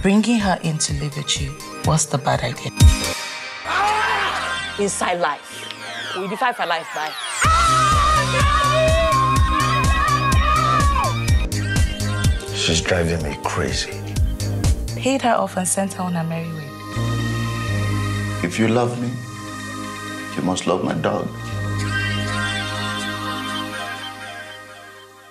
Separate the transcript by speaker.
Speaker 1: bringing her in to live with you was the bad idea.
Speaker 2: Inside life. We define for life by.
Speaker 3: She's driving me crazy.
Speaker 1: Paid her off and sent her on her merry way.
Speaker 3: If you love me, you must love my dog.